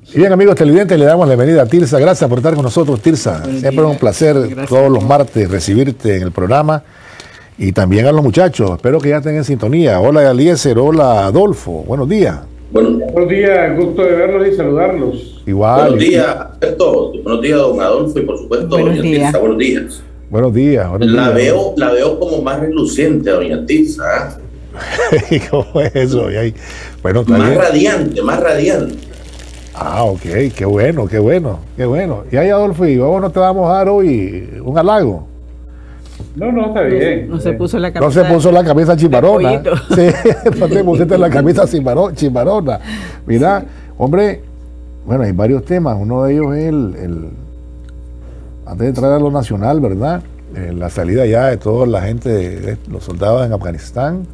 Y bien, amigos televidentes, le damos la bienvenida a Tirsa. Gracias por estar con nosotros, Tirsa. Siempre es un placer todos los martes recibirte en el programa. Y también a los muchachos. Espero que ya estén en sintonía. Hola, Eliezer. Hola, Adolfo. Buenos días. Buenos días. Gusto de verlos y saludarlos. Igual. Buenos días a todos. Buenos días, don Adolfo. Y por supuesto, doña Tirsa. Buenos días. Buenos días. La veo como más reluciente, doña Tirsa. ¿Cómo es eso? Bueno, más radiante, más radiante. Ah, ok, qué bueno, qué bueno, qué bueno. Y ahí, Adolfo, ¿y vos no te vamos a dar hoy un halago? No, está bien. No se puso la camisa. No se puso la camisa chimbarona. Sí, no te pusiste la camisa chimbarona. Mira, hombre, bueno, hay varios temas. Uno de ellos es antes de entrar a lo nacional, ¿verdad? La salida ya de toda la gente, de los soldados en Afganistán.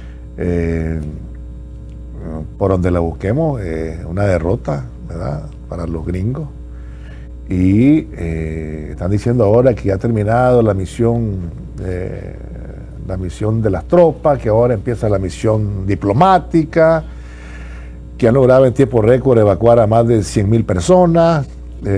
Por donde la busquemos, una derrota, ¿verdad?, para los gringos. Y están diciendo ahora que ya ha terminado la misión de las tropas, que ahora empieza la misión diplomática, que han logrado en tiempo récord evacuar a más de 100.000 personas.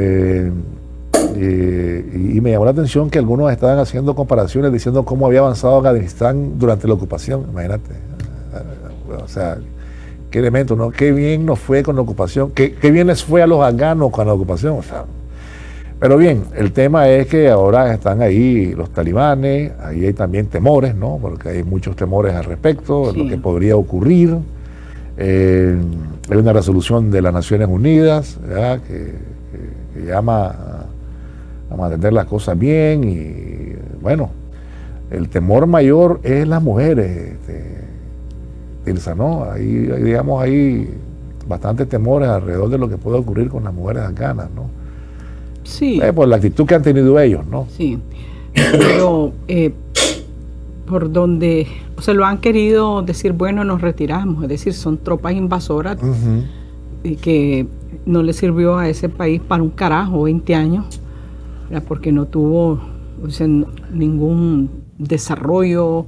Y me llamó la atención que algunos estaban haciendo comparaciones diciendo cómo había avanzado Afganistán durante la ocupación. Imagínate. O sea, qué elemento, ¿no? Qué bien nos fue con la ocupación, qué bien les fue a los afganos con la ocupación. O sea, pero bien, el tema es que ahora están ahí los talibanes, ahí hay también temores, ¿no? Porque hay muchos temores al respecto, de lo que podría ocurrir. Hay una resolución de las Naciones Unidas, ¿verdad?, que llama a mantener las cosas bien. Y bueno, el temor mayor es las mujeres, Tirsa, ¿no? Digamos, hay bastantes temores alrededor de lo que puede ocurrir con las mujeres afganas, ¿no? Sí. Por la actitud que han tenido ellos, ¿no? Sí. Pero por donde, o sea, lo han querido decir, bueno, nos retiramos, es decir, son tropas invasoras y que no le sirvió a ese país para un carajo 20 años, ¿verdad?, porque no tuvo, o sea, ningún desarrollo,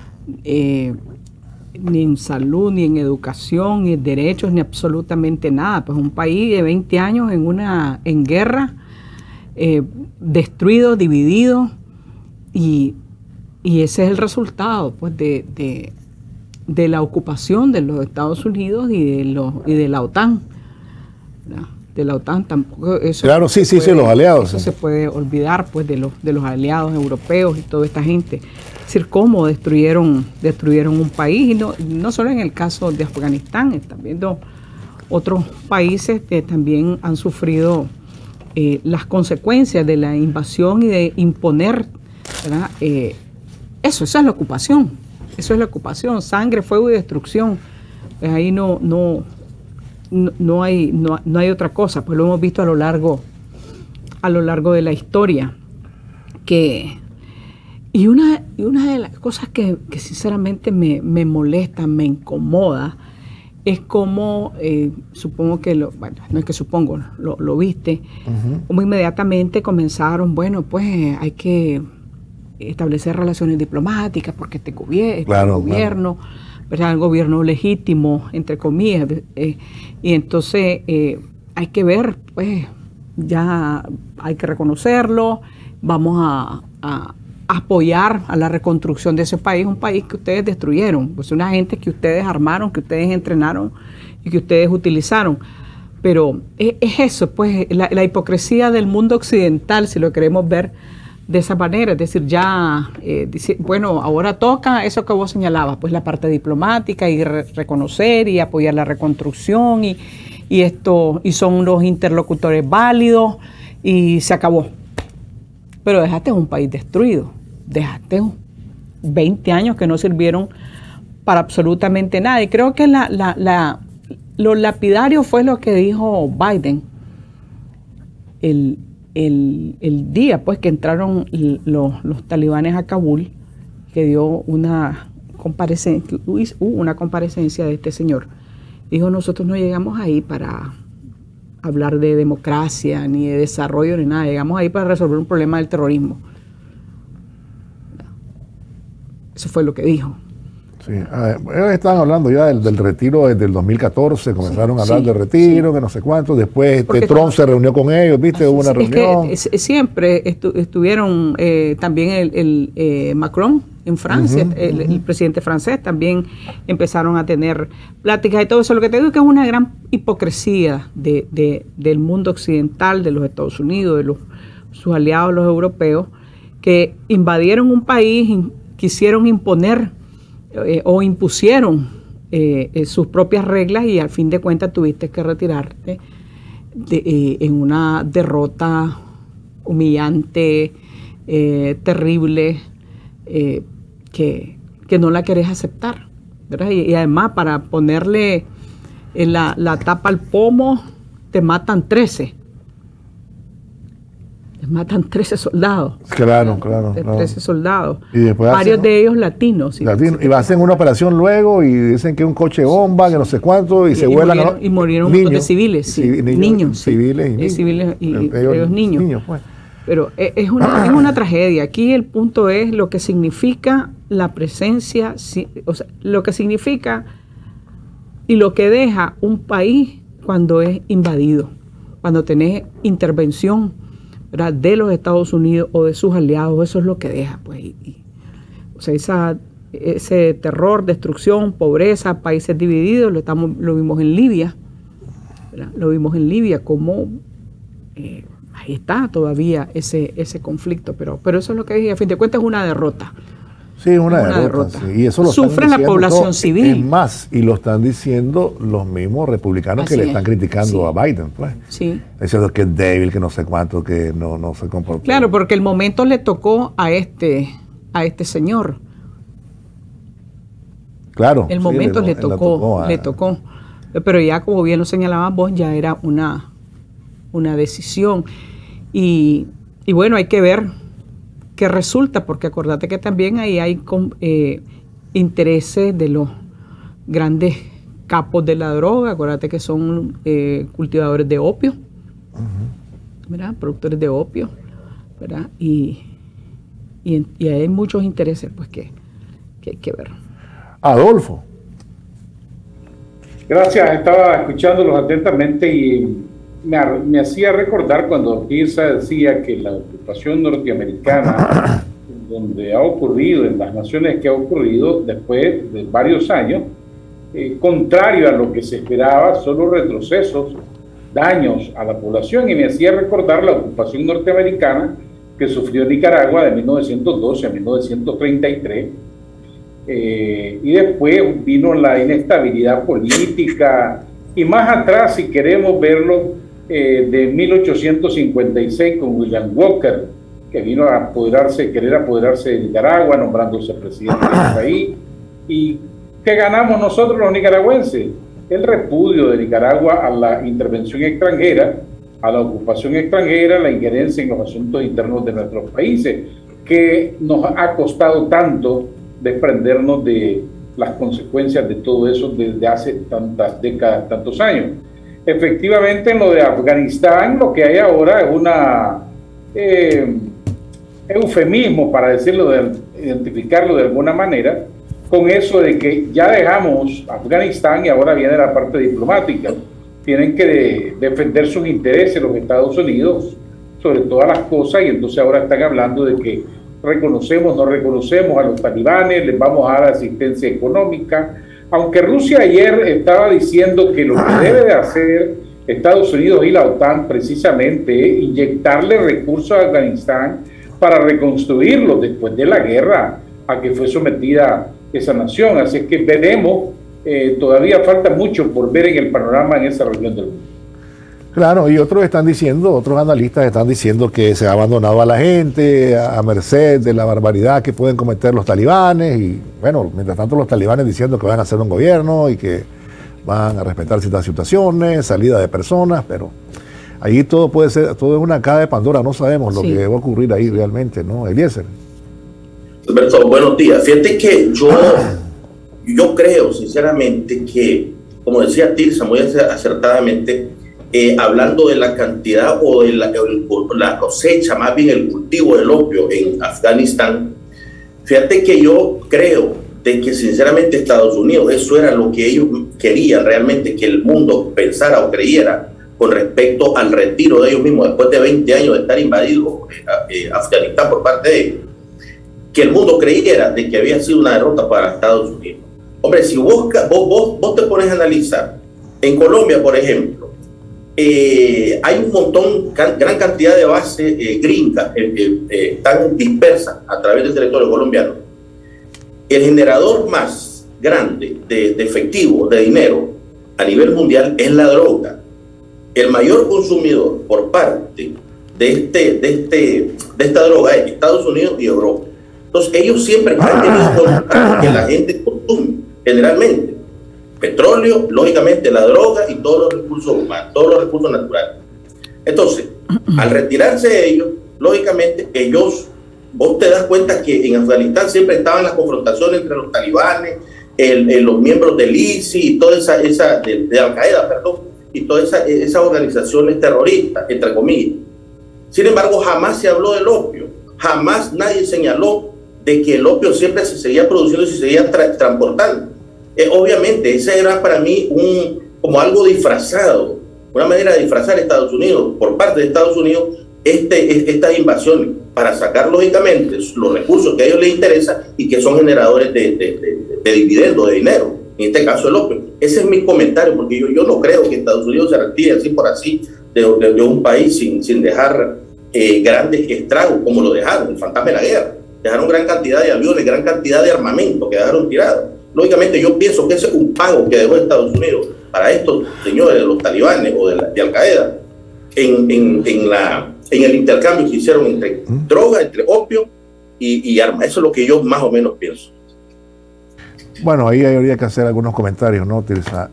ni en salud, ni en educación, ni en derechos, ni absolutamente nada. Pues un país de 20 años en guerra, destruido, dividido, y ese es el resultado, pues, de la ocupación de los Estados Unidos y de la OTAN. ¿No? De la OTAN tampoco eso. Claro, sí, los aliados. Eso se puede olvidar, pues, de los aliados europeos y toda esta gente. Es decir, cómo destruyeron un país, y no solo en el caso de Afganistán, están viendo otros países que también han sufrido las consecuencias de la invasión y de imponer, ¿verdad? Esa es la ocupación, sangre, fuego y destrucción. Pues ahí no hay otra cosa, pues lo hemos visto a lo largo de la historia. Y una de las cosas que sinceramente me molesta, me incomoda, es como, supongo que, no es que supongo, lo viste, como inmediatamente comenzaron, bueno, pues hay que establecer relaciones diplomáticas porque este gobierno, ¿verdad?, el gobierno legítimo, entre comillas, y entonces hay que ver, pues ya hay que reconocerlo, vamos a apoyar a la reconstrucción de ese país, un país que ustedes destruyeron, pues una gente que ustedes armaron, que ustedes entrenaron y que ustedes utilizaron. Pero es eso, pues la hipocresía del mundo occidental, si lo queremos ver de esa manera, es decir, bueno, ahora toca eso que vos señalabas, pues la parte diplomática y reconocer y apoyar la reconstrucción y son los interlocutores válidos y se acabó. Pero dejaste un país destruido, dejaste 20 años que no sirvieron para absolutamente nada. Y creo que lo lapidario fue lo que dijo Biden el día, pues, que entraron los talibanes a Kabul, que dio una comparecencia de este señor. Dijo, nosotros no llegamos ahí para hablar de democracia, ni de desarrollo, ni nada. Llegamos ahí para resolver un problema del terrorismo. Eso fue lo que dijo. Sí, ellos estaban hablando ya del retiro desde el 2014, comenzaron a hablar del retiro, que no sé cuánto, después Trump se reunió con ellos, ¿viste? Hubo una reunión. Es que siempre estuvieron también el Macron en Francia, el presidente francés, también empezaron a tener pláticas y todo eso. Lo que te digo es que es una gran hipocresía del mundo occidental, de los Estados Unidos, de sus aliados, los europeos, que invadieron un país, quisieron imponer o impusieron sus propias reglas y al fin de cuentas tuviste que retirarte en una derrota humillante, terrible, que no la querés aceptar, ¿verdad? Y además para ponerle la tapa al pomo te matan 13. Matan 13 soldados. Claro. 13 soldados. Y después varios de ellos latinos. Y hacen una operación luego y dicen que es un coche bomba, que no sé cuánto, y se vuelan. Y murieron un montón de civiles. Niños. Civiles y ellos niños. Pues. Pero es una tragedia. Aquí el punto es lo que significa la presencia, o sea, lo que significa y lo que deja un país cuando es invadido, cuando tenés intervención, ¿verdad?, de los Estados Unidos o de sus aliados. Eso es lo que deja, pues. O sea, ese terror, destrucción, pobreza, países divididos, lo vimos en Libia, ¿verdad? Lo vimos en Libia, como ahí está todavía ese conflicto, pero eso es lo que dije, a fin de cuentas es una derrota. Sí, una derrota. Sí. Y eso lo sufre la población civil. Es más, y lo están diciendo los mismos republicanos que le están criticando a Biden, pues. Sí. Diciendo que es débil, que no sé cuánto, que no se comportó. Claro, porque el momento le tocó a este señor. Claro. El momento le tocó. Pero ya, como bien lo señalabas vos, ya era una decisión. Y bueno, hay que ver qué resulta, porque acordate que también ahí hay intereses de los grandes capos de la droga. Acuérdate que son cultivadores de opio, ¿verdad? Productores de opio, ¿verdad? Y hay muchos intereses, pues, que hay que ver. Adolfo. Gracias, estaba escuchándolos atentamente y me hacía recordar cuando Ortiza decía que la ocupación norteamericana, donde ha ocurrido, en las naciones que ha ocurrido después de varios años, contrario a lo que se esperaba, solo retrocesos, daños a la población, y me hacía recordar la ocupación norteamericana que sufrió Nicaragua de 1912 a 1933, y después vino la inestabilidad política, y más atrás, si queremos verlo, de 1856 con William Walker, que vino a querer apoderarse de Nicaragua, nombrándose presidente del país. ¿Y qué ganamos nosotros los nicaragüenses? El repudio de Nicaragua a la intervención extranjera, a la ocupación extranjera, la injerencia en los asuntos internos de nuestros países, que nos ha costado tanto desprendernos de las consecuencias de todo eso desde hace tantas décadas, tantos años. Efectivamente, en lo de Afganistán, lo que hay ahora es una eufemismo, para decirlo, identificarlo de alguna manera, con eso de que ya dejamos Afganistán y ahora viene la parte diplomática. Tienen que defender sus intereses los Estados Unidos sobre todas las cosas, y entonces ahora están hablando de que reconocemos, no reconocemos a los talibanes, les vamos a dar asistencia económica. Aunque Rusia ayer estaba diciendo que lo que debe de hacer Estados Unidos y la OTAN precisamente es inyectarle recursos a Afganistán para reconstruirlo después de la guerra a que fue sometida esa nación. Así es que veremos, todavía falta mucho por ver en el panorama en esa región del mundo. Claro, y otros analistas están diciendo que se ha abandonado a la gente a merced de la barbaridad que pueden cometer los talibanes, y bueno, mientras tanto los talibanes diciendo que van a hacer un gobierno y que van a respetar ciertas situaciones, salida de personas, pero ahí todo puede ser, todo es una caja de Pandora, no sabemos lo que va a ocurrir ahí realmente, ¿no, Eliezer? Alberto, buenos días. Fíjate que yo creo sinceramente que, como decía Tirsa muy acertadamente, hablando de la cantidad o de la cosecha, más bien el cultivo del opio en Afganistán, fíjate que yo creo de que sinceramente Estados Unidos, eso era lo que ellos querían realmente que el mundo pensara o creyera con respecto al retiro de ellos mismos después de 20 años de estar invadido Afganistán por parte de ellos, que el mundo creyera de que había sido una derrota para Estados Unidos. Hombre, si vos te pones a analizar, en Colombia, por ejemplo, hay un montón, gran cantidad de bases gringas están dispersas a través del territorio colombiano. El generador más grande de efectivo, de dinero, a nivel mundial es la droga. El mayor consumidor por parte de esta droga es Estados Unidos y Europa. Entonces, ellos siempre han tenido control que la gente consume, generalmente. Petróleo, lógicamente la droga y todos los recursos humanos, todos los recursos naturales. Entonces, al retirarse ellos, lógicamente, vos te das cuenta que en Afganistán siempre estaban las confrontaciones entre los talibanes, los miembros del ISIS y toda de Al-Qaeda, perdón, y todas esas organizaciones terroristas, entre comillas. Sin embargo, jamás se habló del opio, jamás nadie señaló de que el opio siempre se seguía produciendo y se seguía transportando. Obviamente, ese era para mí como algo disfrazado, una manera de disfrazar a Estados Unidos, por parte de Estados Unidos, estas invasiones, para sacar lógicamente los recursos que a ellos les interesan y que son generadores de dividendos, de dinero, en este caso el opio. Ese es mi comentario, porque yo no creo que Estados Unidos se retire así por así de un país sin dejar grandes estragos como lo dejaron, el fantasma de la guerra. Dejaron gran cantidad de aviones, gran cantidad de armamento que dejaron tirado. Lógicamente yo pienso que ese es un pago que dejó Estados Unidos para estos señores de los talibanes o de Al-Qaeda en el intercambio que hicieron entre droga, entre opio y armas. Eso es lo que yo más o menos pienso. Bueno, ahí habría que hacer algunos comentarios, ¿no, Tirsa?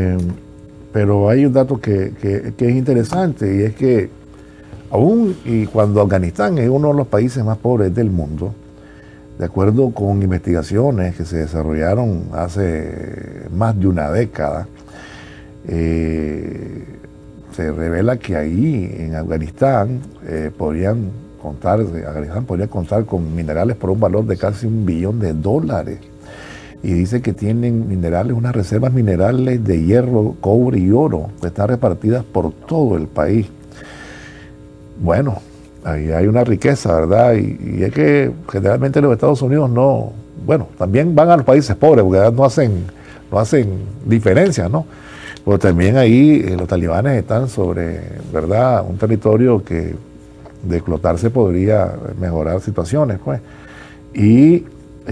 Pero hay un dato que es interesante, y es que aún y cuando Afganistán es uno de los países más pobres del mundo, de acuerdo con investigaciones que se desarrollaron hace más de una década, se revela que ahí en Afganistán podría contar con minerales por un valor de casi $1 billón. Y dice que tienen minerales, unas reservas minerales de hierro, cobre y oro, que están repartidas por todo el país. Bueno, ahí hay una riqueza, ¿verdad? Y es que generalmente los Estados Unidos no, bueno, también van a los países pobres, porque no hacen diferencias, ¿no? Pero también ahí los talibanes están sobre, ¿verdad?, un territorio que de explotarse podría mejorar situaciones, pues. Y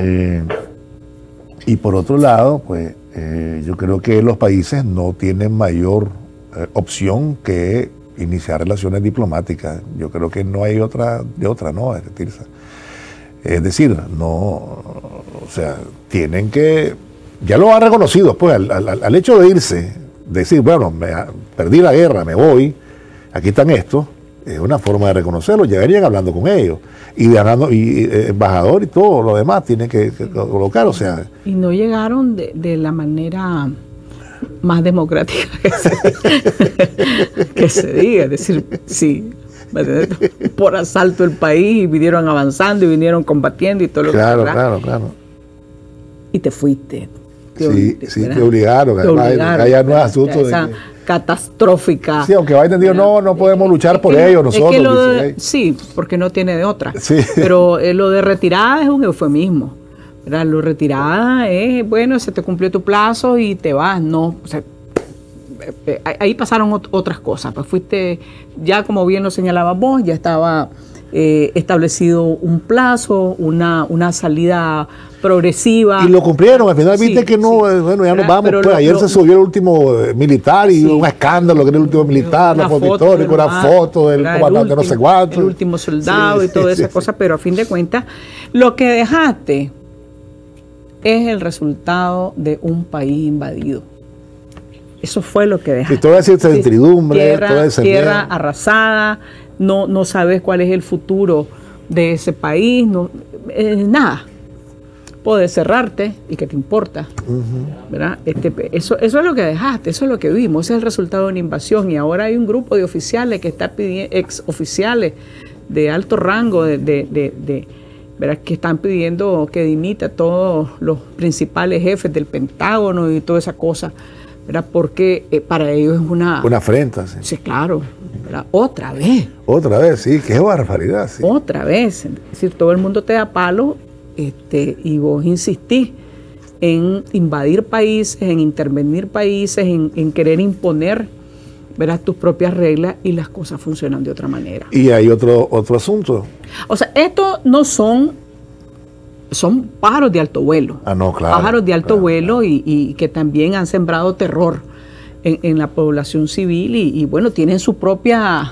por otro lado, pues, yo creo que los países no tienen mayor opción que iniciar relaciones diplomáticas. Yo creo que no hay otra, ¿no? Es decir, no, o sea, tienen que, ya lo han reconocido, pues, al hecho de irse, decir, bueno, perdí la guerra, me voy, aquí están estos, es una forma de reconocerlo, llegarían hablando con ellos, y embajador y todo lo demás tienen que colocar, o sea. Y no llegaron de la manera más democrática que se diga, es decir, sí, por asalto el país, y vinieron avanzando y vinieron combatiendo y todo lo claro, que claro. Y te fuiste. Te obligaron. Allá no es asunto de catastrófica. Sí, aunque va entendido, no podemos luchar por ellos nosotros. Sí, porque no tiene de otra. Sí. Pero lo de retirada es un eufemismo. ¿Verdad? Lo retirada es, bueno, se te cumplió tu plazo y te vas, no. O sea, ahí pasaron otras cosas. Pues fuiste, ya como bien lo señalaba vos, ya estaba establecido un plazo, una salida progresiva. Y lo cumplieron, al final viste que no, bueno, ya nos vamos. Pues, ayer se subió el último militar y un escándalo que era el último militar, la foto histórica, una foto del comandante no sé cuánto. El último soldado y toda esa cosa, pero a fin de cuentas, lo que dejaste es el resultado de un país invadido. Eso fue lo que dejaste. Y toda esa incertidumbre, tierra arrasada, no sabes cuál es el futuro de ese país, nada. Puedes cerrarte y que te importa, ¿verdad? Eso es lo que dejaste, eso es lo que vimos, ese es el resultado de una invasión. Y ahora hay un grupo de oficiales que está pidiendo, ex oficiales de alto rango Verás que están pidiendo que dimita a todos los principales jefes del Pentágono y toda esa cosa, ¿verdad? Porque para ellos es una afrenta. Sí, sí, claro, ¿verdad? Otra vez. Otra vez, sí, qué barbaridad. Sí. Otra vez. Es decir, todo el mundo te da palo y vos insistís en invadir países, en intervenir países, en querer imponer, verás, tus propias reglas, y las cosas funcionan de otra manera. Y hay otro asunto. O sea, estos no son pájaros de alto vuelo. Ah, no, claro. Pájaros de alto vuelo y que también han sembrado terror en la población civil y bueno, tienen su propia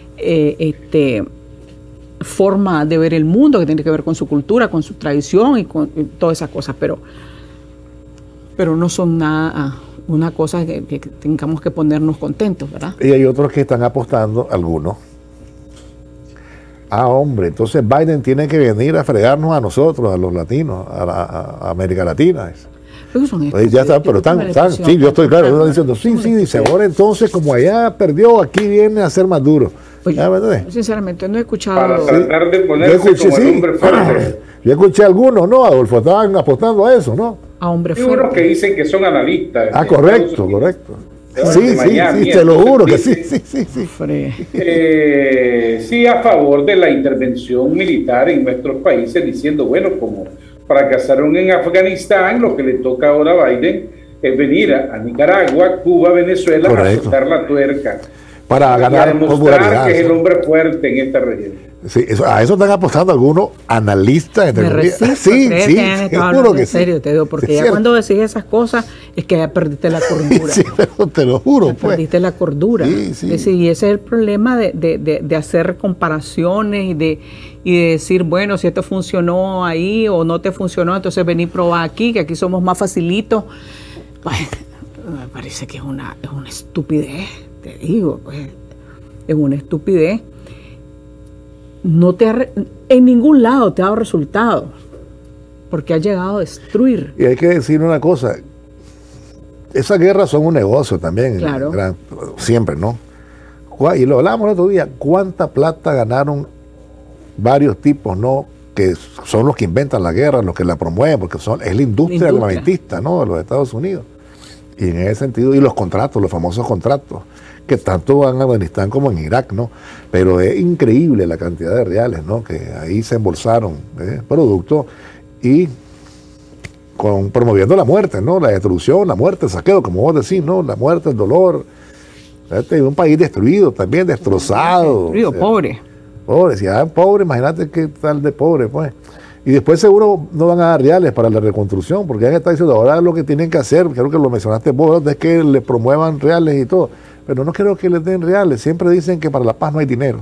forma de ver el mundo, que tiene que ver con su cultura, con su tradición y todas esas cosas, pero no son nada, una cosa que tengamos que ponernos contentos, ¿verdad? Y hay otros que están apostando, algunos. Ah, hombre, entonces Biden tiene que venir a fregarnos a nosotros, a los latinos, a América Latina. Ya está, pero sí, yo estoy claro, yo diciendo, sí, dice, ahora entonces, como allá perdió, aquí viene a ser más duro. Oye, sinceramente, no he escuchado. Para tratar de ponerse como el hombre fuerte. Yo escuché algunos, ¿no, Adolfo? Estaban apostando a eso, ¿no? A hombre fuerte. Hay unos que dicen que son analistas. Ah, correcto. Sí, te lo juro que sí. Sí, a favor de la intervención militar en nuestros países, diciendo, bueno, como fracasaron en Afganistán, lo que le toca ahora a Biden es venir a Nicaragua, Cuba, Venezuela, a soltar la tuerca. Para ganar popularidad, que es el hombre fuerte en esta región. Sí, a eso están apostando algunos analistas. Me resisto sí, seguro que en serio, te digo, porque ya cuando decís esas cosas es que ya perdiste la cordura. Sí, pero te lo juro. Ya perdiste la cordura. Sí. Y ese es el problema de hacer comparaciones y de decir, bueno, si esto funcionó ahí o no te funcionó, entonces vení a probar aquí, que aquí somos más facilitos. Pues, me parece que es una estupidez. Te digo, pues, es una estupidez. En ningún lado te ha dado resultados, porque ha llegado a destruir. Y hay que decir una cosa, esas guerras son un negocio también, claro. Siempre, ¿no? Y lo hablamos el otro día, ¿cuánta plata ganaron varios tipos, ¿no? Que son los que inventan la guerra, los que la promueven, porque es la industria armamentista, ¿no? De los Estados Unidos. Y en ese sentido, y los contratos, los famosos contratos, que tanto van a Afganistán como en Irak, ¿no? Pero es increíble la cantidad de reales, ¿no? Que ahí se embolsaron productos y promoviendo la muerte, ¿no? La destrucción, la muerte, el saqueo, como vos decís, ¿no? La muerte, el dolor. Un país destruido también, destrozado. Destruido, o sea, pobre. Pobre, si hay pobre, imagínate qué tal de pobre, pues. Y después seguro no van a dar reales para la reconstrucción, porque ya está diciendo, ahora lo que tienen que hacer, creo que lo mencionaste vos, es que le promuevan reales y todo. Pero no creo que les den reales. Siempre dicen que para la paz no hay dinero.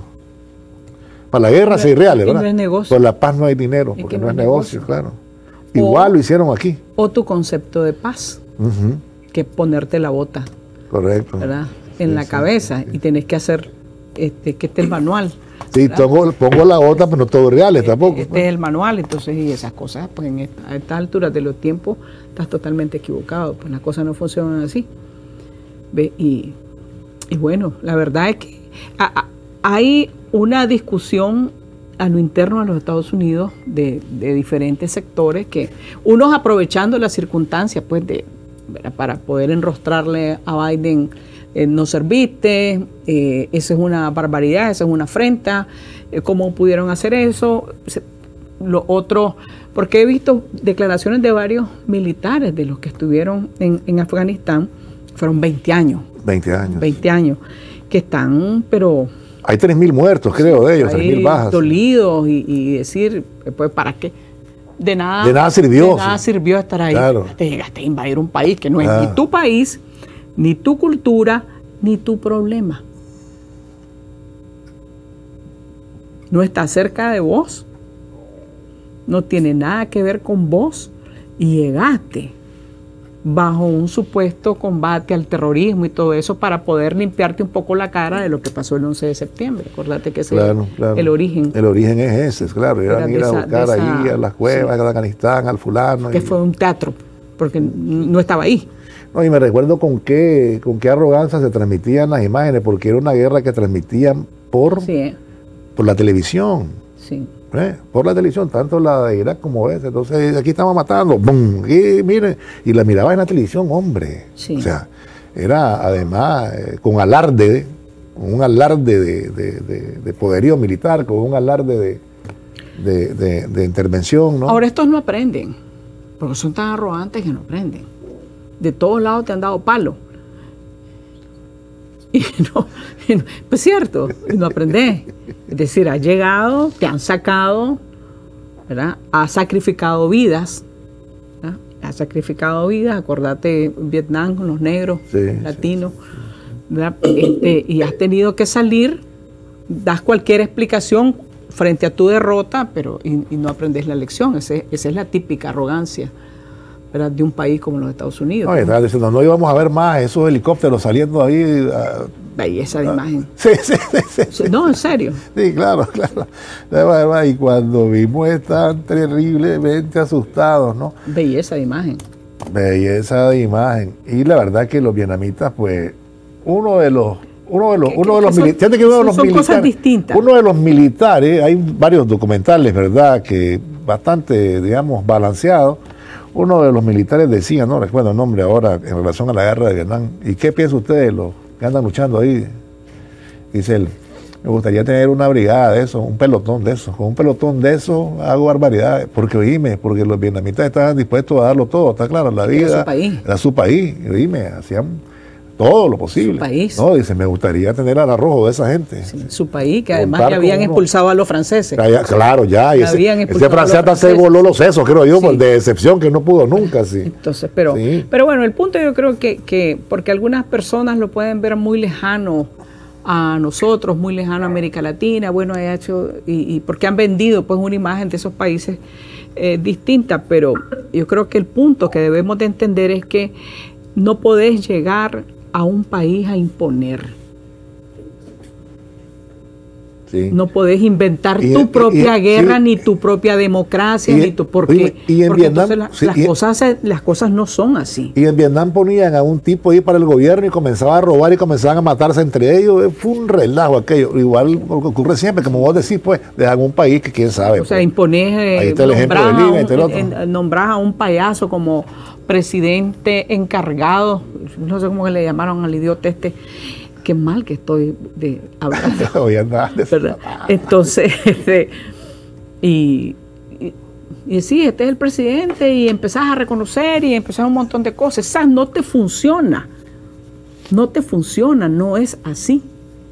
Para la guerra sí hay reales, ¿verdad? No es negocio. Para la paz no hay dinero, porque no es negocio, claro. Igual lo hicieron aquí. O tu concepto de paz, que ponerte la bota. Correcto. ¿Verdad? En la cabeza, y tenés que hacer que esté el manual. Sí, pongo la bota, pero no todos reales tampoco. Este es el manual, entonces, y esas cosas, pues a estas alturas de los tiempos estás totalmente equivocado, pues las cosas no funcionan así. ¿Ve? Y bueno, la verdad es que hay una discusión a lo interno de los Estados Unidos de diferentes sectores, que unos aprovechando las circunstancias pues para poder enrostrarle a Biden, no serviste, eso es una barbaridad, eso es una afrenta, ¿cómo pudieron hacer eso? Lo otro, porque he visto declaraciones de varios militares de los que estuvieron en Afganistán, fueron 20 años. 20 años, que están, pero... Hay 3.000 muertos, creo, de ellos, 3.000 bajas. Dolidos y decir, pues, ¿para qué? De nada sirvió. De nada sirvió estar ahí. Claro. Te llegaste a invadir un país que no es ni tu país, ni tu cultura, ni tu problema. No está cerca de vos, no tiene nada que ver con vos, y llegaste bajo un supuesto combate al terrorismo y todo eso para poder limpiarte un poco la cara de lo que pasó el 11 de septiembre. Acordate que ese es el origen. El origen es ese, claro. Iban a ir a buscar ahí a las cuevas de Afganistán, al fulano. Que fue un teatro, porque no estaba ahí. No, y me recuerdo con qué arrogancia se transmitían las imágenes, porque era una guerra que transmitían por la televisión. Sí. por la televisión, tanto la de Irak como esta. Entonces, aquí estamos matando, ¡bum! Y miren, y la miraba en la televisión, hombre. Sí. O sea, era además con un alarde de poderío militar, con un alarde de intervención, ¿no? Ahora estos no aprenden, porque son tan arrogantes que no aprenden. De todos lados te han dado palo. Y no, pues cierto, no aprendes. Es decir, has llegado, te han sacado, ¿verdad? Has sacrificado vidas, ¿verdad? Has sacrificado vidas, acordate Vietnam con los negros, latinos, ¿verdad? Y has tenido que salir, das cualquier explicación frente a tu derrota, pero y no aprendes la lección. Esa es la típica arrogancia, ¿verdad? De un país como los Estados Unidos. No, estaban diciendo, no íbamos a ver más esos helicópteros saliendo ahí. Belleza de imagen. Sí. No, en serio. Sí, claro. Y cuando vimos estaban terriblemente asustados, ¿no? Belleza de imagen. Belleza de imagen. Y la verdad que los vietnamitas, pues, uno de los militares, hay varios documentales, ¿verdad?, que bastante, digamos, balanceados. Uno de los militares decía, no recuerdo el nombre ahora, en relación a la guerra de Vietnam, ¿y qué piensa usted de los que andan luchando ahí? Dice él, me gustaría tener una brigada de eso, un pelotón de eso. Con un pelotón de eso hago barbaridades, porque los vietnamitas estaban dispuestos a darlo todo, está claro, la vida era su país, hacían todo lo posible. Su país. No, dice, me gustaría tener al arrojo de esa gente. Sí, su país, que además ya habían expulsado a los franceses. Claro, ya. Y ese francés hasta se voló los sesos, creo yo, por de decepción, que no pudo nunca, sí. Entonces, pero bueno, el punto yo creo que porque algunas personas lo pueden ver muy lejano a nosotros, muy lejano a América Latina, bueno, y porque han vendido pues una imagen de esos países distinta, pero yo creo que el punto que debemos de entender es que no podés llegar a un país a imponer. Sí. No podés inventar tu propia guerra, ni tu propia democracia, ni tu porque Vietnam, las cosas no son así. Y en Vietnam ponían a un tipo ahí para el gobierno y comenzaban a robar y comenzaban a matarse entre ellos. Fue un relajo aquello. Igual ocurre siempre, como vos decís, pues, de algún país que quién sabe. O sea, imponés, nombrás a un payaso como presidente encargado, no sé cómo le llamaron al idiota este. Qué mal que estoy hablando. Entonces, y sí, este es el presidente, y empezás a reconocer y empezás un montón de cosas. Esas no te funciona. No es así.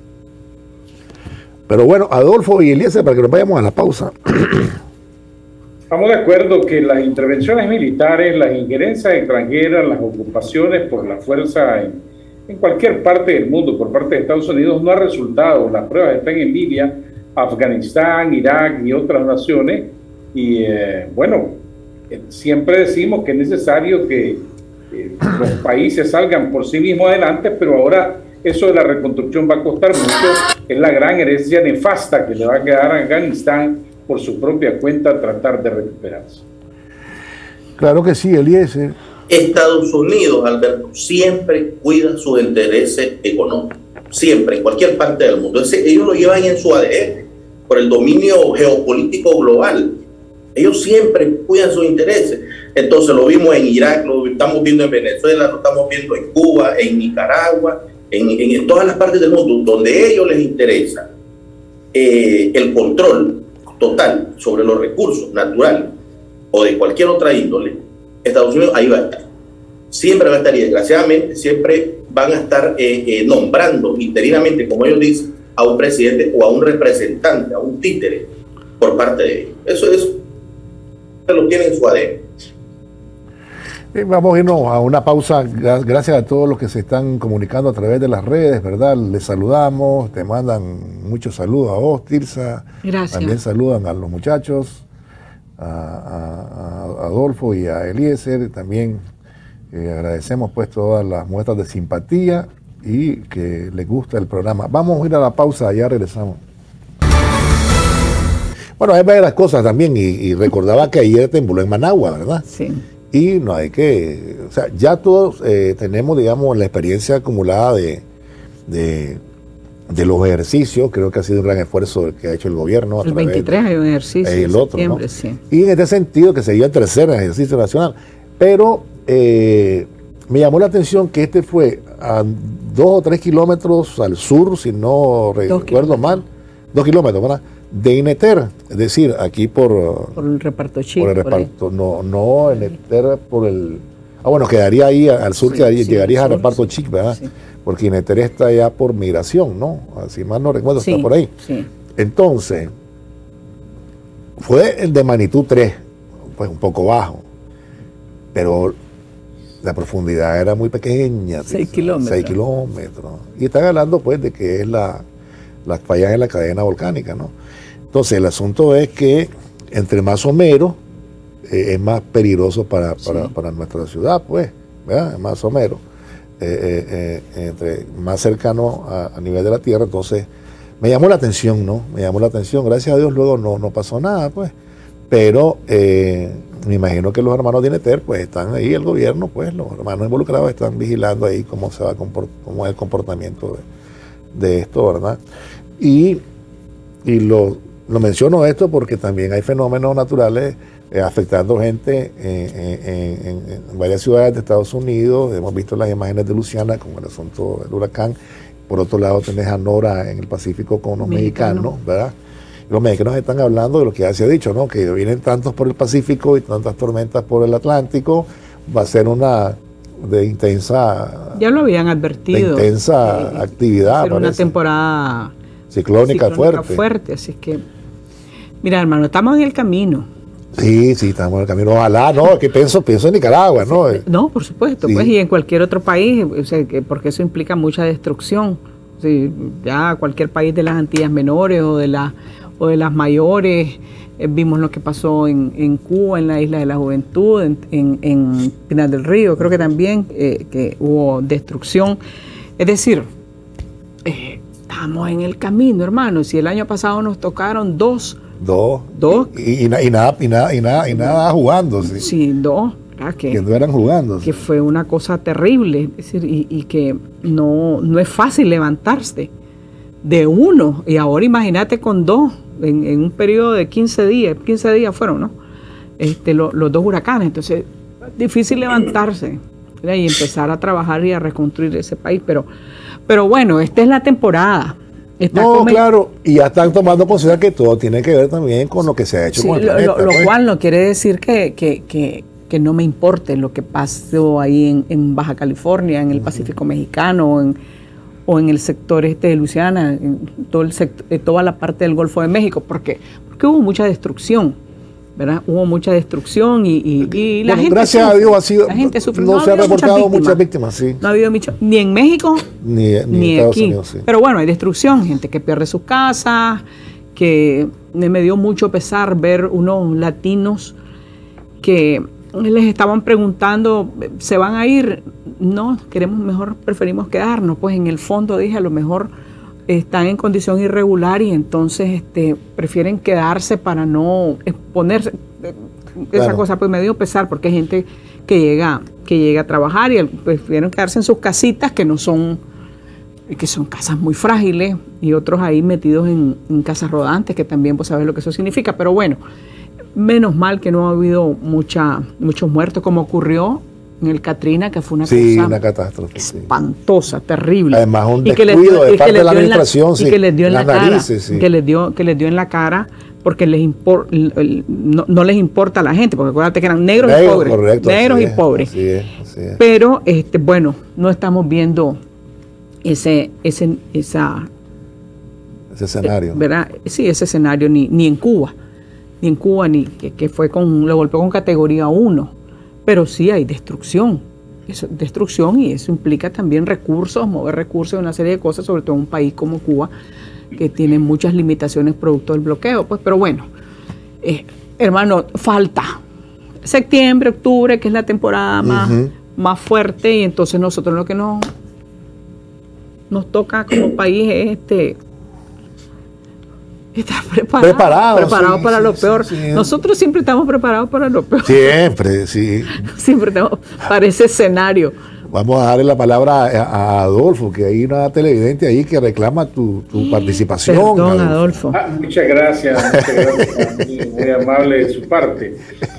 Pero bueno, Adolfo y Eliezer, para que nos vayamos a la pausa. Estamos de acuerdo que las intervenciones militares, las injerencias extranjeras, las ocupaciones por la fuerza en cualquier parte del mundo por parte de Estados Unidos no ha resultado. Las pruebas están en Libia, Afganistán, Irak y otras naciones. Y siempre decimos que es necesario que los países salgan por sí mismos adelante, pero ahora eso de la reconstrucción va a costar mucho. Es la gran herencia nefasta que le va a quedar a Afganistán por su propia cuenta tratar de recuperarse. Claro que sí, Eliezer. Estados Unidos, Alberto, siempre cuida sus intereses económicos, siempre, en cualquier parte del mundo. Ellos lo llevan en su ADN, por el dominio geopolítico global. Ellos siempre cuidan sus intereses. Entonces lo vimos en Irak, lo estamos viendo en Venezuela, lo estamos viendo en Cuba, en Nicaragua, en todas las partes del mundo, donde a ellos les interesa el control total sobre los recursos naturales o de cualquier otra índole. Estados Unidos ahí va a estar, siempre va a estar, y desgraciadamente siempre van a estar nombrando interinamente, como ellos dicen, a un presidente o a un representante, a un títere por parte de ellos. Eso lo tienen en su ADN. Vamos a irnos a una pausa. Gracias a todos los que se están comunicando a través de las redes, ¿verdad? Les saludamos, te mandan muchos saludos a vos, Tirsa. Gracias. También saludan a los muchachos, a Adolfo y a Eliezer. También agradecemos pues todas las muestras de simpatía y que les gusta el programa. Vamos a ir a la pausa, ya regresamos. Bueno, hay varias cosas también, y recordaba que ayer tembló en Managua, ¿verdad? Sí. Y no hay que, o sea, ya todos tenemos, digamos, la experiencia acumulada de de los ejercicios, creo que ha sido un gran esfuerzo el que ha hecho el gobierno. El 23 hay un ejercicio, el otro, ¿no? sí. Y en este sentido, que sería el tercer ejercicio nacional. Pero me llamó la atención que este fue a 2 o 3 kilómetros al sur, si no recuerdo mal, 2 kilómetros, ¿verdad? De Ineter, es decir, aquí por el reparto chico. Por el reparto, no Ineter por el... bueno, quedaría ahí al sur, llegarías al reparto chic, ¿verdad? Sí. Porque Ineter está allá por migración, ¿no? Así más no recuerdo, está por ahí. Sí. Entonces, fue el de magnitud 3, pues un poco bajo, pero la profundidad era muy pequeña. 6 kilómetros. 6 kilómetros. Y están hablando, pues, de que es las fallas en la cadena volcánica, ¿no? Entonces, el asunto es que entre más someros, es más peligroso para nuestra ciudad, pues, ¿verdad? Más somero, entre más cercano a nivel de la tierra. Entonces, me llamó la atención, ¿no? Me llamó la atención. Gracias a Dios luego no pasó nada, pues. Pero me imagino que los hermanos de Ineter, pues, están ahí, el gobierno, pues, los hermanos involucrados están vigilando ahí cómo es el comportamiento de esto, ¿verdad? Y lo menciono esto porque también hay fenómenos naturales afectando gente en varias ciudades de Estados Unidos. Hemos visto las imágenes de Luciana con el asunto del huracán. Por otro lado tenés a Nora en el Pacífico con los mexicanos, ¿verdad? Y los mexicanos están hablando de lo que ya se ha dicho, ¿no? Que vienen tantos por el Pacífico y tantas tormentas por el Atlántico. Va a ser una de intensa... Ya lo habían advertido. De intensa actividad. Era una temporada ciclónica fuerte. Así que, mira, hermano, estamos en el camino. Sí, estamos en el camino. Ojalá, no, que pienso en Nicaragua, ¿no? No, por supuesto, pues, y en cualquier otro país, o sea, porque eso implica mucha destrucción. Sí, ya cualquier país de las Antillas Menores o de las mayores, vimos lo que pasó en Cuba, en la Isla de la Juventud, en Pinar del Río, creo que también que hubo destrucción. Es decir, estamos en el camino, hermano. Si el año pasado nos tocaron dos. Y nada jugando. Sí, dos. Que no eran jugando. Que fue una cosa terrible. Es decir, y que no es fácil levantarse de uno. Y ahora imagínate con dos, en un periodo de 15 días fueron, ¿no? Los dos huracanes. Entonces, difícil levantarse, ¿verdad? Y empezar a trabajar y a reconstruir ese país. Pero bueno, esta es la temporada. Claro, y ya están tomando consideración que todo tiene que ver también con lo que se ha hecho con el planeta. Lo cual no quiere decir que no me importe lo que pasó ahí en Baja California, en el Pacífico Mexicano, o en el sector de Luisiana, en toda la parte del Golfo de México, porque hubo mucha destrucción, ¿verdad? Hubo mucha destrucción y la gente gracias sufre, a Dios ha sido, la gente sufre. No se han reportado muchas víctimas, sí. No ha habido ni en México ni Estados aquí. Unidos, sí. Pero bueno, hay destrucción, gente que pierde sus casas, que me dio mucho pesar ver unos latinos que les estaban preguntando, ¿se van a ir? No, preferimos quedarnos. Pues en el fondo dije, a lo mejor están en condición irregular y entonces prefieren quedarse para no exponerse. Esa cosa pues me dio pesar porque hay gente que llega a trabajar y prefieren quedarse en sus casitas que son casas muy frágiles, y otros ahí metidos en casas rodantes, que también pues sabes lo que eso significa. Pero bueno, menos mal que no ha habido muchos muertos como ocurrió en el Katrina, que fue una catástrofe espantosa, terrible. Además, un descuido de parte de la administración, y que les dio en la cara, que les dio en la cara, porque no les importa a la gente, porque acuérdate que eran negros y pobres. Correcto, negros y pobres. Así es. Pero, bueno, no estamos viendo ese escenario. ¿Verdad? Sí, ese escenario ni en Cuba. Ni en Cuba, que fue lo golpeó con categoría 1. Pero sí hay destrucción. Y eso implica también mover recursos, una serie de cosas, sobre todo en un país como Cuba, que tiene muchas limitaciones producto del bloqueo. Pues, pero bueno, hermano, falta septiembre, octubre, que es la temporada más fuerte, y entonces nosotros lo que nos toca como país es estar preparados para lo peor. Sí. Nosotros siempre estamos preparados para lo peor. Siempre, sí. Siempre estamos para ese escenario. Vamos a darle la palabra a Adolfo, que hay una televidente ahí que reclama tu participación. Perdón, Adolfo. Muchas gracias, muy amable de su parte.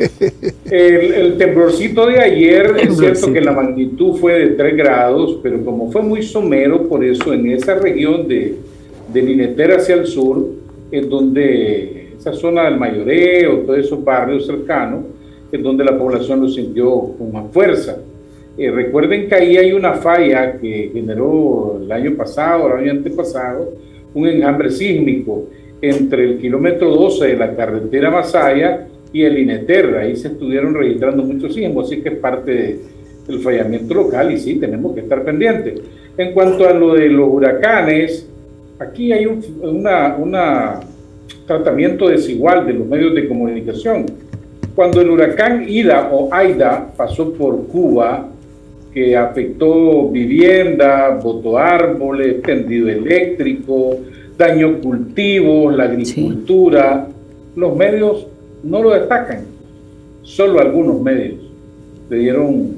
El temblorcito de ayer, es cierto que la magnitud fue de 3 grados, pero como fue muy somero, por eso en esa región de Lineter hacia el sur, es donde esa zona del Mayoreo, todos esos barrios cercanos, es donde la población lo sintió con más fuerza. Recuerden que ahí hay una falla que generó el año pasado, el año antepasado, un enjambre sísmico entre el kilómetro 12 de la carretera Masaya y el Lineter. Ahí se estuvieron registrando muchos sismos, así que es parte del fallamiento local y sí, tenemos que estar pendientes. En cuanto a lo de los huracanes, aquí hay un tratamiento desigual de los medios de comunicación. Cuando el huracán Ida o Aida pasó por Cuba, que afectó vivienda, botó árboles, tendido eléctrico, dañó cultivos, la agricultura, los medios no lo destacan, solo algunos medios le dieron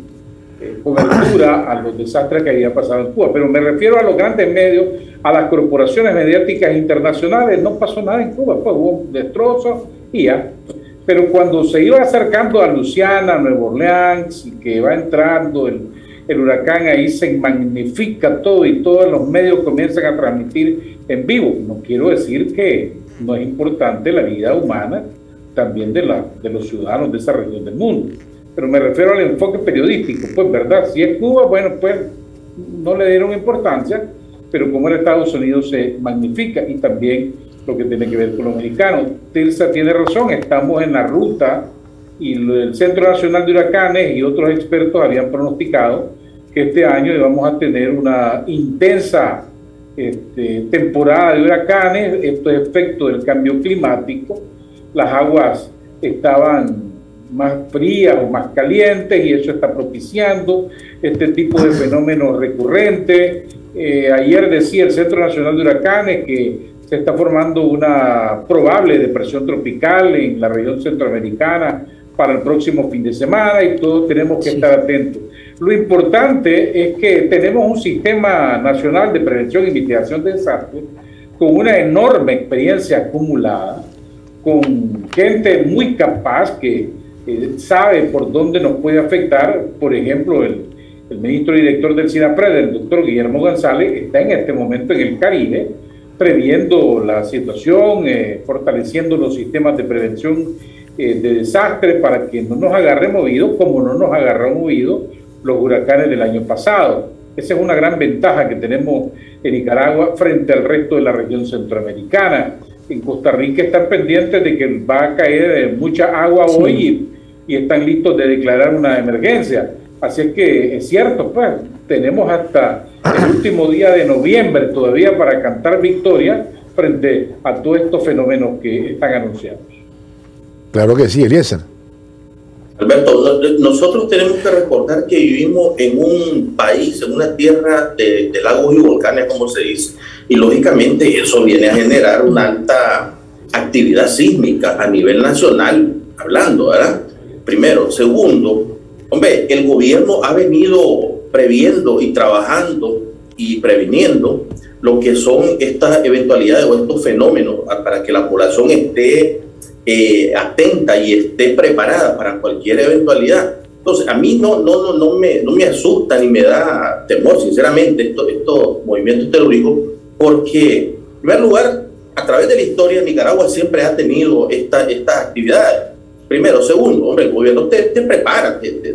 cobertura a los desastres que había pasado en Cuba, pero me refiero a los grandes medios, a las corporaciones mediáticas internacionales. No pasó nada en Cuba, pues hubo destrozos y ya. Pero cuando se iba acercando a Luisiana, Nueva Orleans, y que va entrando el huracán, ahí se magnifica todo y todos los medios comienzan a transmitir en vivo. No quiero decir que no es importante la vida humana también de los ciudadanos de esa región del mundo, pero me refiero al enfoque periodístico. Pues verdad, si es Cuba, bueno, pues no le dieron importancia, pero como era Estados Unidos se magnifica, y también lo que tiene que ver con los mexicanos. Tirsa tiene razón, estamos en la ruta, y el Centro Nacional de Huracanes y otros expertos habían pronosticado que este año íbamos a tener una intensa temporada de huracanes. Esto es efecto del cambio climático. Las aguas estaban más frías o más calientes y eso está propiciando este tipo de fenómenos recurrentes. Ayer decía el Centro Nacional de Huracanes que se está formando una probable depresión tropical en la región centroamericana para el próximo fin de semana, y todos tenemos que estar atentos. Lo importante es que tenemos un sistema nacional de prevención y mitigación de desastres con una enorme experiencia acumulada, con gente muy capaz que sabe por dónde nos puede afectar. Por ejemplo, el ministro director del SINAPRED, el doctor Guillermo González, está en este momento en el Caribe previendo la situación, fortaleciendo los sistemas de prevención de desastres para que no nos agarre movido como no nos agarró movido los huracanes del año pasado. Esa es una gran ventaja que tenemos en Nicaragua frente al resto de la región centroamericana. En Costa Rica están pendientes de que va a caer mucha agua hoy y están listos de declarar una emergencia. Así es que es cierto, pues tenemos hasta el último día de noviembre todavía para cantar victoria frente a todos estos fenómenos que están anunciados. Claro que sí, Eliezer. Alberto, nosotros tenemos que recordar que vivimos en un país, en una tierra de lagos y volcanes, como se dice, y lógicamente eso viene a generar una alta actividad sísmica a nivel nacional, hablando, ¿verdad? Primero. Segundo, hombre, el gobierno ha venido previendo y trabajando y previniendo lo que son estas eventualidades o estos fenómenos para que la población esté atenta y esté preparada para cualquier eventualidad. Entonces, a mí no me asusta ni me da temor, sinceramente, estos movimientos terroríficos, porque, en primer lugar, a través de la historia, Nicaragua siempre ha tenido estas actividades. Primero. Segundo, hombre, el gobierno te prepara,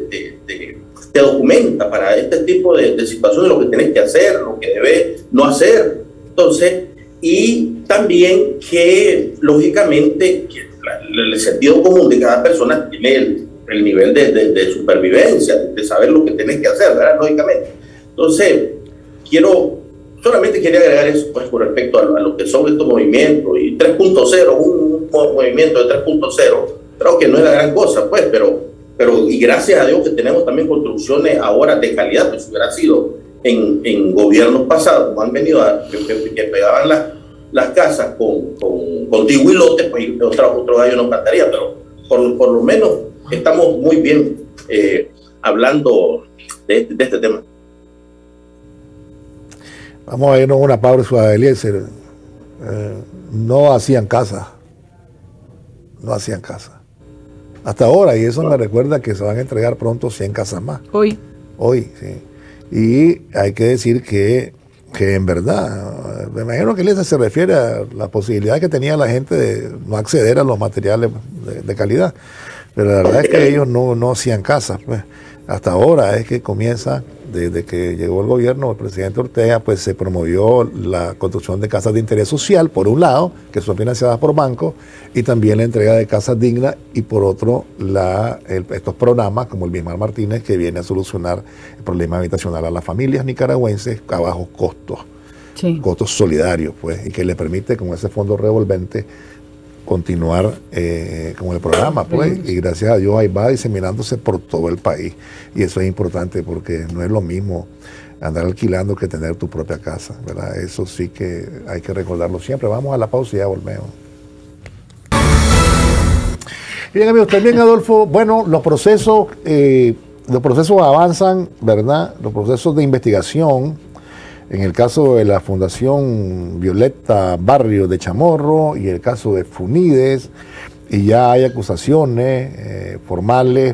te documenta para este tipo de situaciones, lo que tienes que hacer, lo que debes no hacer. Entonces, y también que, lógicamente, el sentido común de cada persona tiene el nivel de supervivencia, de saber lo que tienes que hacer, ¿verdad? Lógicamente. Entonces, solamente quería agregar eso, pues, con respecto a lo que son estos movimientos. Y 3.0, un movimiento de 3.0, creo que no es la gran cosa, pues, pero y gracias a Dios que tenemos también construcciones ahora de calidad, pues si hubiera sido en gobiernos pasados, como han venido que pegaban las casas con tiguilotes, pues otro gallo no cantaría, pero por lo menos estamos muy bien hablando de este tema. Vamos a irnos a una pausa, Eliezer. No hacían casa. No hacían casa. Hasta ahora, y eso me recuerda que se van a entregar pronto 100 casas más. Hoy, sí. Y hay que decir que en verdad, me imagino que Eliezer se refiere a la posibilidad que tenía la gente de no acceder a los materiales de calidad. Pero la verdad es que ellos no hacían casas, pues. Hasta ahora es que comienza, desde que llegó el gobierno del presidente Ortega, pues se promovió la construcción de casas de interés social, por un lado, que son financiadas por bancos, y también la entrega de casas dignas, y por otro, estos programas como el Bismarck Martínez, que viene a solucionar el problema habitacional a las familias nicaragüenses a bajos costos, sí, costos solidarios, pues, y que le permite con ese fondo revolvente continuar con el programa, pues, y gracias a Dios ahí va diseminándose por todo el país, y eso es importante porque no es lo mismo andar alquilando que tener tu propia casa, ¿verdad? Eso sí que hay que recordarlo siempre. Vamos a la pausa y ya volvemos. Bien, amigos, también, Adolfo, bueno, los procesos avanzan, ¿verdad? Los procesos de investigación. En el caso de la Fundación Violeta Barrio de Chamorro y el caso de Funides, y ya hay acusaciones formales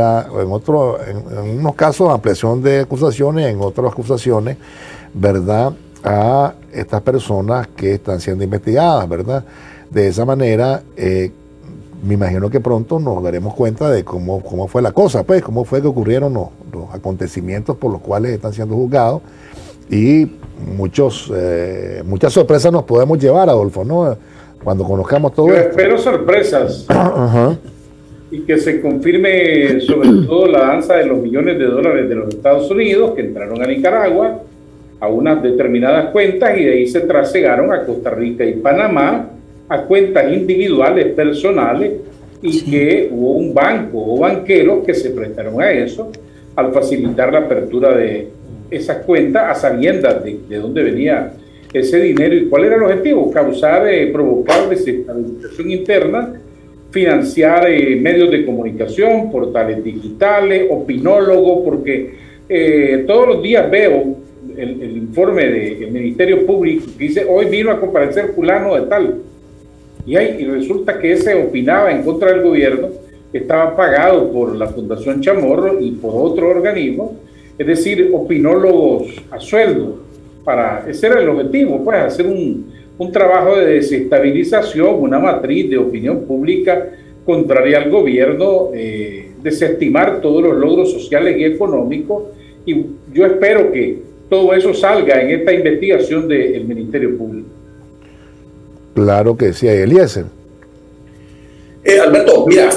en unos casos ampliación de acusaciones, en otras acusaciones, ¿verdad?, a estas personas que están siendo investigadas, ¿verdad? De esa manera, me imagino que pronto nos daremos cuenta de cómo fue la cosa, pues, cómo fue que ocurrieron los acontecimientos por los cuales están siendo juzgados. Y muchas sorpresas nos podemos llevar, Adolfo, ¿no? Cuando conozcamos todo esto. Espero sorpresas. Y que se confirme sobre todo la danza de los millones de dólares de los Estados Unidos que entraron a Nicaragua a unas determinadas cuentas y de ahí se trasegaron a Costa Rica y Panamá a cuentas individuales, personales, y que hubo un banco o banqueros que se prestaron a eso al facilitar la apertura de esas cuentas a sabiendas de dónde venía ese dinero y cuál era el objetivo: provocar desestabilización interna, financiar medios de comunicación, portales digitales, opinólogos, porque todos los días veo el informe del Ministerio Público que dice hoy vino a comparecer fulano de tal, y resulta que ese opinaba en contra del gobierno, estaba pagado por la Fundación Chamorro y por otro organismo. Es decir, opinólogos a sueldo. Ese era el objetivo, pues, hacer un trabajo de desestabilización, una matriz de opinión pública contraria al gobierno, desestimar todos los logros sociales y económicos, y yo espero que todo eso salga en esta investigación del Ministerio Público. Claro que sí, Eliezer. Alberto, mira,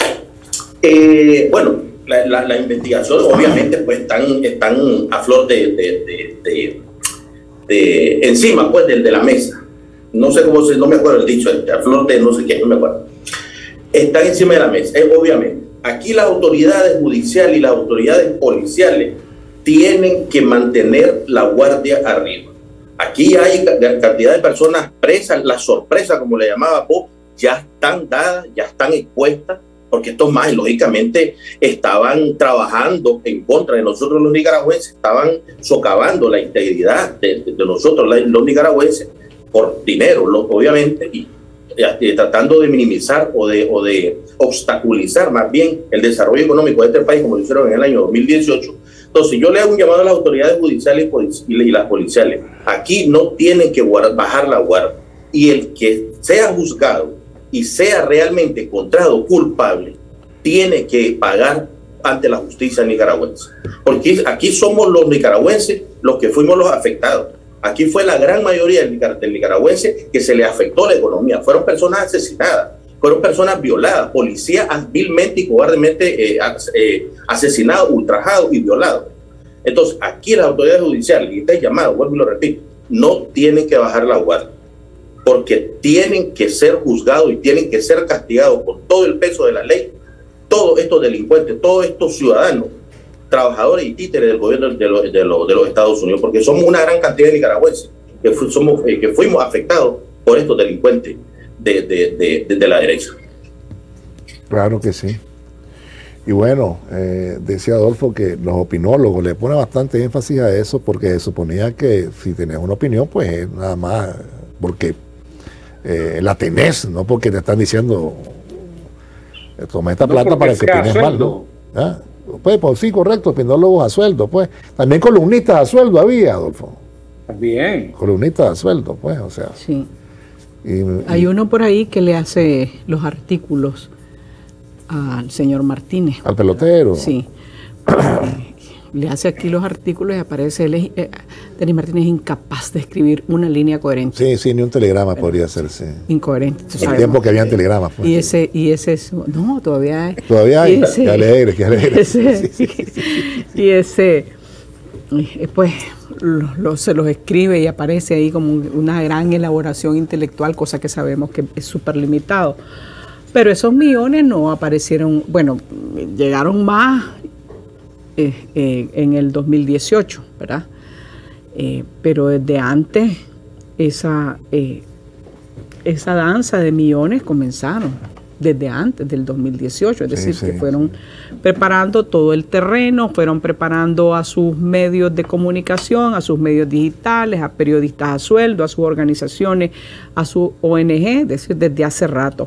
bueno, la investigación obviamente pues están a flor de encima pues de la mesa. No sé cómo no me acuerdo el dicho, a flor de no sé qué, no me acuerdo. Están encima de la mesa, obviamente. Aquí las autoridades judiciales y las autoridades policiales tienen que mantener la guardia arriba. Aquí hay cantidad de personas presas, la sorpresa, como le llamaba Pop, ya están dadas, ya están expuestas, porque estos más lógicamente estaban trabajando en contra de nosotros los nicaragüenses, estaban socavando la integridad de nosotros los nicaragüenses por dinero, obviamente, y tratando de minimizar o de obstaculizar más bien el desarrollo económico de este país, como lo hicieron en el año 2018. Entonces yo le hago un llamado a las autoridades judiciales y las policiales. Aquí no tienen que bajar la guardia, y el que sea juzgado y sea realmente encontrado culpable, tiene que pagar ante la justicia nicaragüense. Porque aquí somos los nicaragüenses los que fuimos los afectados. Aquí fue la gran mayoría del nicaragüense que se le afectó la economía. Fueron personas asesinadas, fueron personas violadas, policías vilmente y cobardemente asesinados, ultrajados y violados. Entonces, aquí las autoridades judiciales, y este llamado, vuelvo y lo repito, no tienen que bajar la guardia, porque tienen que ser juzgados y tienen que ser castigados con todo el peso de la ley, todos estos delincuentes, todos estos ciudadanos, trabajadores y títeres del gobierno de los Estados Unidos, porque somos una gran cantidad de nicaragüenses que fuimos afectados por estos delincuentes de la derecha. Claro que sí. Y bueno, decía Adolfo que los opinólogos le ponen bastante énfasis a eso porque se suponía que si tenés una opinión, pues nada más porque la tenés, no porque te están diciendo toma esta plata para que opines mal, ¿no? ¿Ah? Pues sí, correcto, opinólogos a sueldo, pues. También columnistas a sueldo había, Adolfo. También. Columnistas a sueldo, pues, o sea. Sí. Hay uno por ahí que le hace los artículos al señor Martínez. Al pelotero. Sí. Le hace aquí los artículos y aparece Denis Martínez es incapaz de escribir una línea coherente. Sí, sí, ni un telegrama podría hacerse. Incoherente. El tiempo que habían telegramas. Pues. Y ese es, no, todavía hay. Todavía hay, qué alegre, qué alegre. Y ese, pues, se los escribe y aparece ahí como una gran elaboración intelectual, cosa que sabemos que es súper limitado. Pero esos millones no aparecieron, bueno, llegaron más en el 2018, ¿verdad? Pero desde antes esa danza de millones comenzaron, desde antes del 2018, es decir, que fueron preparando todo el terreno, fueron preparando a sus medios de comunicación, a sus medios digitales, a periodistas a sueldo, a sus organizaciones, a su ONG, es decir, desde hace rato.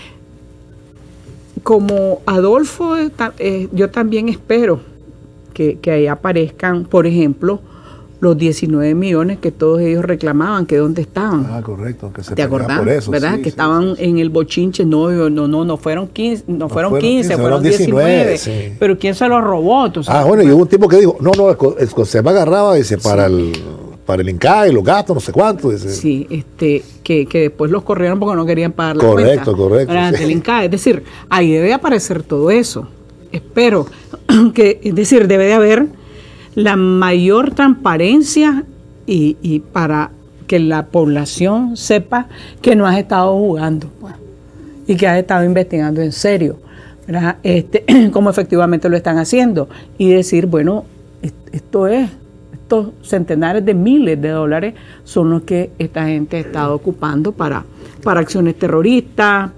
Como Adolfo, yo también espero que ahí aparezcan, por ejemplo, los 19 millones que todos ellos reclamaban, que dónde estaban. Ah, correcto, que se ¿te acordás? Por eso, ¿verdad? Sí, que estaban en el bochinche, no fueron 15, fueron 15, fueron 19. Sí. Pero ¿quién se los robó? Bueno, y hubo un tipo que dijo, no, se me agarraba, dice, para el INCAE, los gastos, no sé cuánto. Dice. Sí, que después los corrieron porque no querían pagar la cuenta. Correcto. Sí. El INCAE, es decir, ahí debe aparecer todo eso. Espero que, es decir, debe de haber la mayor transparencia y para que la población sepa que no has estado jugando, pues, y que has estado investigando en serio, ¿verdad? Como efectivamente lo están haciendo, y decir, bueno, estos centenares de miles de dólares son los que esta gente ha estado ocupando para acciones terroristas,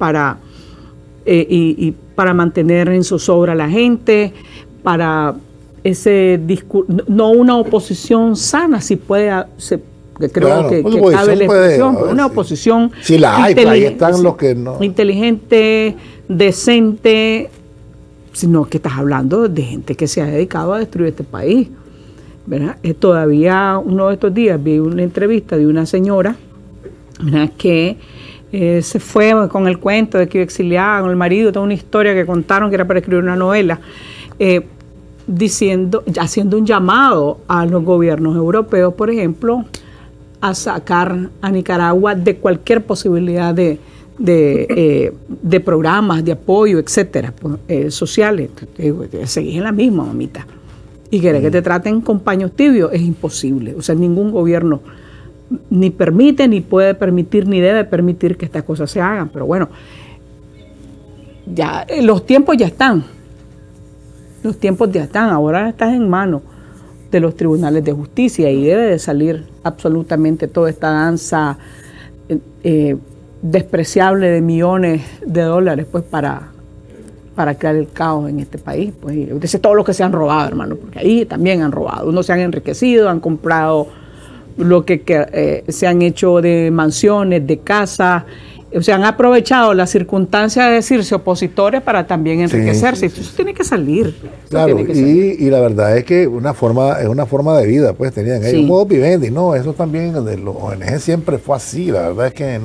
y para mantener en zozobra a la gente, para ese discurso, no una oposición sana, si puede, creo que cabe la expresión, una oposición si la hay, ahí están los que no. Inteligente, decente, sino que estás hablando de gente que se ha dedicado a destruir este país, ¿verdad? Todavía uno de estos días vi una entrevista de una señora, ¿verdad?, que se fue con el cuento de que iba exiliada con el marido, toda una historia que contaron que era para escribir una novela, haciendo un llamado a los gobiernos europeos, por ejemplo, a sacar a Nicaragua de cualquier posibilidad de programas de apoyo, etcétera, sociales. Seguís en la misma, mamita. Y querés que te traten con paños tibios, es imposible. O sea, ningún gobierno ni permite, ni puede permitir, ni debe permitir que estas cosas se hagan. Pero bueno, ya los tiempos ya están. Los tiempos ya están. Ahora estás en manos de los tribunales de justicia y debe de salir absolutamente toda esta danza despreciable de millones de dólares, pues, para crear el caos en este país. Pues, es todo lo que se han robado, hermano, porque ahí también han robado. Unos se han enriquecido, han comprado lo que se han hecho de mansiones, de casas, o sea, han aprovechado la circunstancia de decirse opositores para también enriquecerse. Eso tiene que salir. Claro, y la verdad es que es una forma de vida, pues tenían ellos un modo vivendi, ¿no? Eso también de los ONG siempre fue así, la verdad es que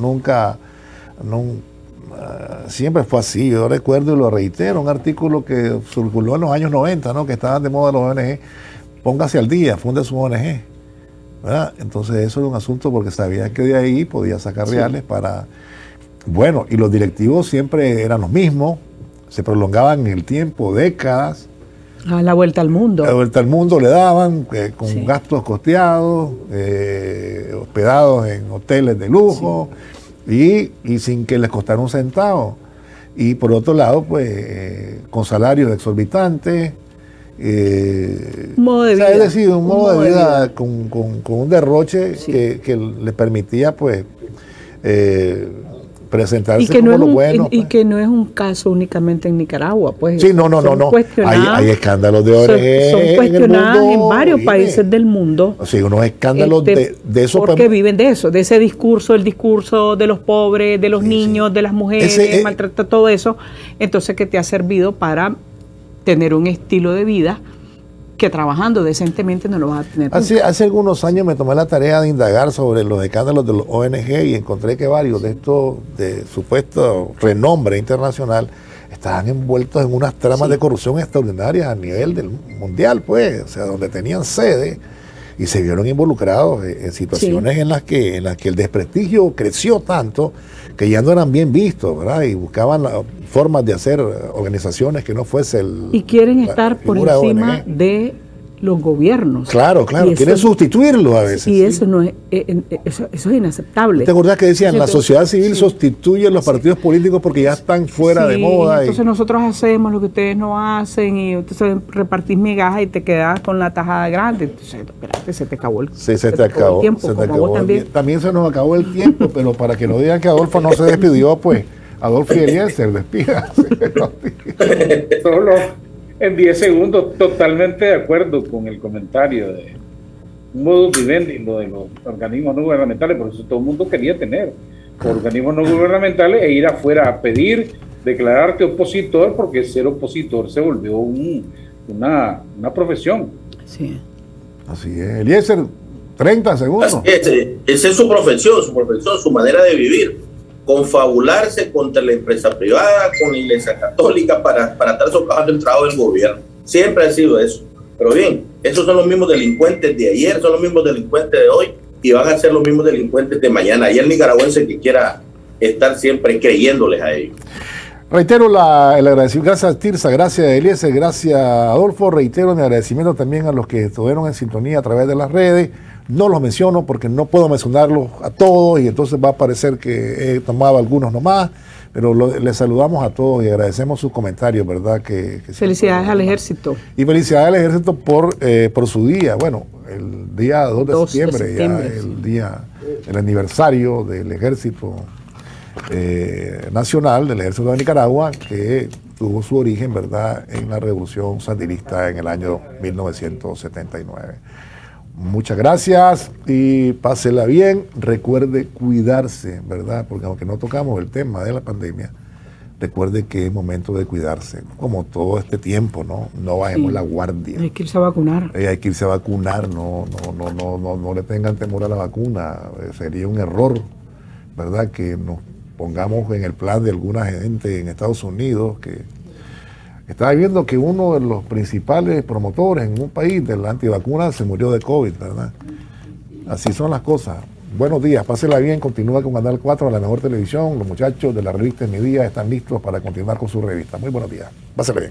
siempre fue así. Yo recuerdo y lo reitero, un artículo que circuló en los años 90, ¿no?, que estaban de moda los ONG, póngase al día, funde su ONG, ¿verdad? Entonces eso era un asunto porque sabían que de ahí podía sacar reales para... Bueno, y los directivos siempre eran los mismos, se prolongaban en el tiempo, décadas. A la vuelta al mundo. La vuelta al mundo le daban, con gastos costeados, hospedados en hoteles de lujo, y sin que les costara un centavo. Y por otro lado, pues, con salarios exorbitantes. Modo de vida. Es decir, un modo de vida con un derroche que les permitía, pues, presentarse y que como no es lo un, bueno. y que no es un caso únicamente en Nicaragua, pues. Sí, no. Hay escándalos de ONG son cuestionadas en varios dime. países del mundo. Sí, unos escándalos de eso. Porque viven de eso, de ese discurso, el discurso de los pobres, de los niños, de las mujeres, maltrata todo eso. Entonces, que te ha servido para tener un estilo de vida que trabajando decentemente no lo vas a tener. Hace algunos años me tomé la tarea de indagar sobre los escándalos de los ONG y encontré que varios de estos de supuesto renombre internacional estaban envueltos en unas tramas de corrupción extraordinarias a nivel del mundial, pues, o sea, donde tenían sede y se vieron involucrados en situaciones en las que el desprestigio creció tanto que ya no eran bien vistos, ¿verdad? Y buscaban formas de hacer organizaciones que no fuese y quieren estar por encima de los gobiernos. Claro, quieren sustituirlos a veces. Y eso no es, eso es inaceptable. ¿Te acordás que decían la sociedad civil sustituye los partidos políticos porque ya están fuera de moda? Entonces nosotros hacemos lo que ustedes no hacen y entonces repartís migajas y te quedas con la tajada grande. Entonces, espérate, se te acabó el tiempo. También se nos acabó el tiempo, pero para que no digan que Adolfo no se despidió, pues Adolfo y Eliezer, despídase. Solo en 10 segundos, totalmente de acuerdo con el comentario de modus vivendi, lo de los organismos no gubernamentales, por eso todo el mundo quería tener organismos no gubernamentales e ir afuera a pedir, declararte opositor, porque ser opositor se volvió una profesión. Sí. Así es. Eliezer, 30 segundos. Esa es su profesión, su manera de vivir. Confabularse contra la empresa privada, con la Iglesia Católica para estar socavando el trabajo del gobierno. Siempre ha sido eso. Pero bien, esos son los mismos delincuentes de ayer, son los mismos delincuentes de hoy y van a ser los mismos delincuentes de mañana. Y el nicaragüense que quiera estar siempre creyéndoles a ellos. Reitero el agradecimiento, gracias Tirsa, gracias Eliezer, gracias Adolfo. Reitero mi agradecimiento también a los que estuvieron en sintonía a través de las redes. No los menciono porque no puedo mencionarlos a todos y entonces va a parecer que he tomado algunos nomás, pero les saludamos a todos y agradecemos sus comentarios, ¿verdad? Felicidades al ejército. Y felicidades al ejército por su día, bueno, el día 2 de septiembre, ya el aniversario del ejército nacional, del ejército de Nicaragua, que tuvo su origen, ¿verdad?, en la revolución sandinista en el año 1979. Muchas gracias y pásela bien. Recuerde cuidarse, ¿verdad? Porque aunque no tocamos el tema de la pandemia, recuerde que es momento de cuidarse. Como todo este tiempo, ¿no? No bajemos la guardia. Hay que irse a vacunar. Hay que irse a vacunar, no le tengan temor a la vacuna. Sería un error, ¿verdad? Que nos pongamos en el plan de alguna gente en Estados Unidos que estaba viendo que uno de los principales promotores en un país de la antivacuna se murió de COVID, ¿verdad? Así son las cosas. Buenos días, pásela bien, continúa con Canal 4, la mejor televisión. Los muchachos de la revista Mi Día están listos para continuar con su revista. Muy buenos días, pásela bien.